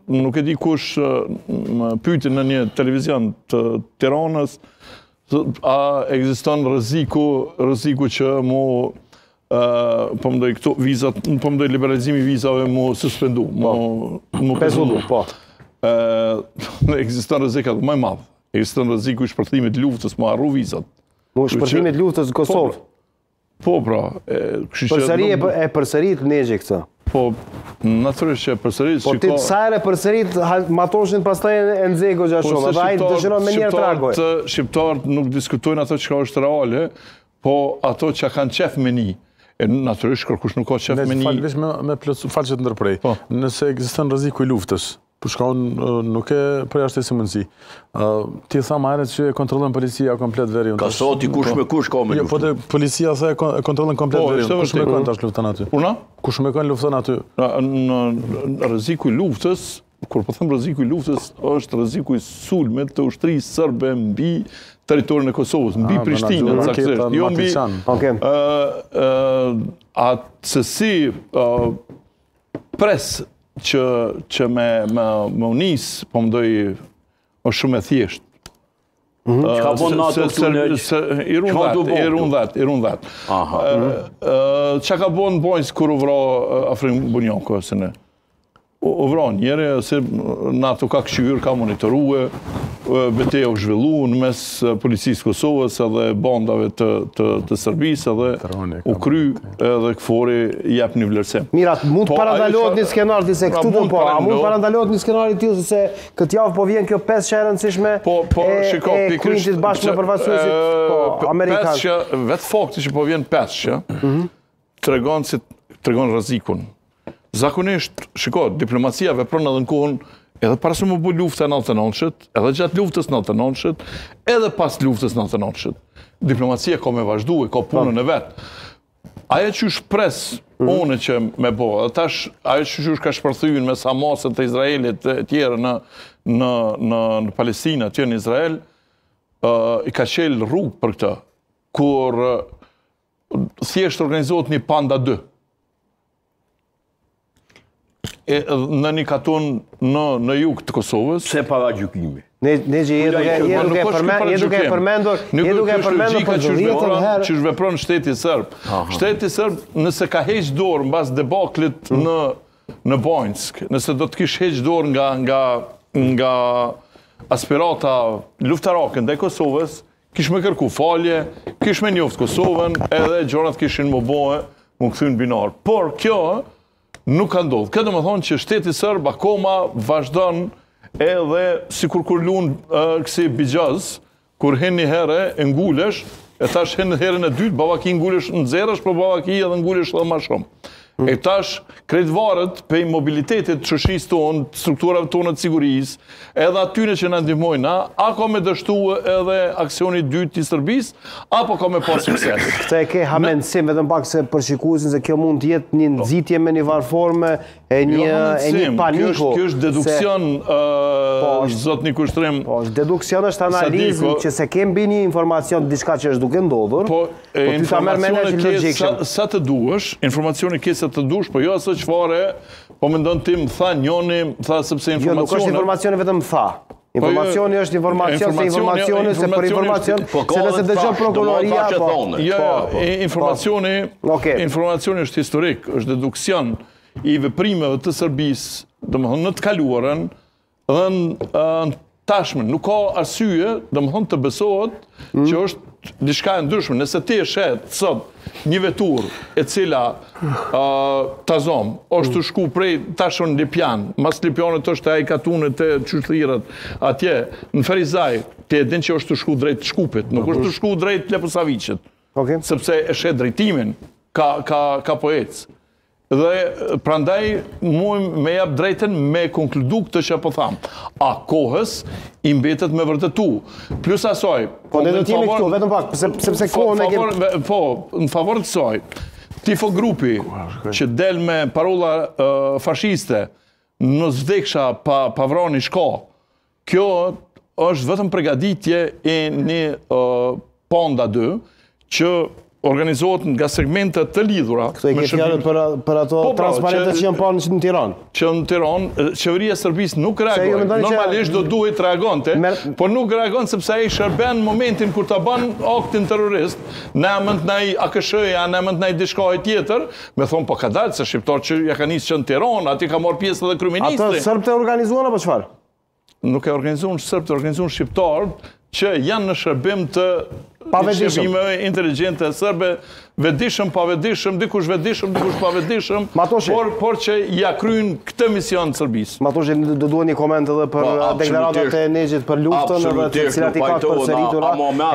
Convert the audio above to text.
nuk e di kush më pyeti në një televizion të Tiranës, a ekziston rreziku që mu po më doj këto vizat, po më doj liberalizimi i vizave mu suspendu, mu pezullu, po. Ekziston rrezik edhe më i madh. Ekziston rreziku i shpërthimit luftës, mu harru vizat. Mu shpërthimit luftës në Kosovë? Po, pra. Përsëri e përsërit Negji këtë? Po, natyrisht që e përsërit... Po ti sa herë përsërit matoshin pastaj e nxego gjashova, dhe ai dëshiron me njerë tragoj. Shqiptarët nuk diskutojnë ato që është reale, po ato që kanë qef me një. Natyrisht, kërkush nuk ka qef me një... Falë që të ndërprej. Nëse ekziston rreziku i luftës, për shkakun nuk e përjashtoj si mundësi. Ti tha më herët që e kontrollon policia komplet veriun. Ka soti kush me kush ka me luftë. Po te policia tha e kontrollon komplet veriun. Kush me kon tash lufton aty? Puna? Kush me kon lufton aty? Në rreziku i luftës, kur po them rreziku i luftës, është rreziku i sulmit të ushtrisë serbe mbi territorin e Kosovës, mbi Prishtinën, saktësisht. Jo mbi. Atë se si pres që me unis, po më doj, është shumë e thjesht. Që ka bon NATO këtu në... I rundat. Që ka bon bojnës kur u vra Afrim Bunjoko, se ne? U vra njëre, se NATO ka këshyr, ka monitoruë, betejë u zhvillu në mes policisë Kosovës edhe bandave të Serbisë edhe u kry edhe këfori jep një vlerësim. Mirat, mund të parandalohet një skenar të se këtu të po, a mund të parandalohet një skenar i tillë se këtë javë po vjen kjo 5 që e rëndësishme e Klintit bashkë me përfaqësuesit amerikanë. Vetë fakti që po vjen 5 që, tregon rrezikun. Zakonisht, shiko, diplomacia vepron edhe në kohën edhe para se më bu lufta në 99-shit, edhe gjatë luftës në 99-shit, edhe pas luftës në 99-shit. Diplomacia ka me vazhdu e ka punën e vetë. Aja që shpres une që me bo, edhe tash aja që ka shpërthyjnë me Hamasët e Izraelit e tjere në Palestinë, atje në Izrael, i ka qelë rrugë për këtë, kur thjesht organizohet një Panda 2. Në një katon në jug të Kosovës. Se para gjykimi. Negji, je duke e përmendur për dhjetën herë. Që shvepron shteti Sërb. Shteti Sërb, nëse ka heq dorë mbas debaklit në Bojnsk, nëse do të kish heq dorë nga aspirata luftarake ndaj Kosovës, kish me kërku falje, kish me njoftë Kosovën, edhe gjonat kishin më bohe, më këthyn binar. Por kjo nuk ka ndodhë. Këtë më thonë që shteti Sërb akoma vazhdon edhe si kur lunë kësi Bigjaz, kur hen një herë e ngullesh, e tash hen një herën e dytë, babaki ngullesh në zerash, por babaki edhe ngullesh edhe ma shumë. E tash krejt varet pe mobilitetit qëshis tonë, strukturave tonë të sigurisë, edhe atyne që në ndihmojna, a ka me dështu edhe aksioni dytë i Sërbisë, apo ka me pas sukses. Këtë e ke hamendësim vetëm pak se përshikuesin se kjo mund të jetë një nxitje me një varforme e një paniku. Kjo është deduksion, zot një kushtrim. Po, deduksion është analizë që se kem bi një informacion diçka që është duke ndodhur, po ty ta merr mendja që logjikshëm. Sa të duhesh, informacioni ke sa të dush, po jo aso çfarë, po mendon ti më tha njoni, më tha sepse informacioni. Jo, nuk është informacioni vetëm tha. Informacioni është informacion se informacioni, se për informacion, se nëse dëgjon prokuroria, po. Jo, informacioni është historik, është deduksion i veprimeve të Serbisë, domethënë në të kaluarën dhe në tashmen. Nuk ka arsye, domethënë të besohet që është diçka e ndryshme. Nëse ti e shet sot një vetur e cila tazom është të shku prej tashon Lipjan, mas Lipjanët është ai katunet e qyshlirat atje në Ferizaj, ti e din që është të shku drejt Shkupit, nuk është të shku drejt Leposaviqit, sepse e shet drejtimin ka poec. Dhe prandaj mu me jap drejten me konkludu këtë që po tham. A kohës i mbetet me vërtetu. Plus asoj... Po ne do t'jemi këtu, vetëm pak, sepse kohën e kemë... Po, në favor të soj, tifo grupi që del me parola fashiste në zvdeksha pa vrani shka, kjo është vetëm pregaditje e një Panda 2 që organizohet nga segmentet të lidhura. Këto e ke fjalët për ato transparentës që janë panë në Tiranë. Që në Tiranë, qeveria e Serbisë nuk reagoi. Normalisht do duhet reagonte, por nuk reagon sepse ai shërben në momentin kur ta bën aktin terrorist, në emër të ndaj AKSH-ja, në emër të ndaj diçkaje tjetër, me thonë po ka dalë se shqiptarë që ja kanë nisë që në Tiranë, aty ka marrë pjesë edhe kryeministri. Ato serbët e organizuan apo çfarë? Nuk e organizuan serbët, e organizuan shqiptarët që janë në shërbim të shërbimeve inteligjente serbe, vetëdijshëm, pavetëdijshëm, dikush vetëdijshëm, dikush pavetëdijshëm, por që ja kryejnë këtë mision të Serbisë. Matoshi, do duhet një koment edhe për deklaratat e Negjit për luftën, edhe të cilat i ka përsëritura.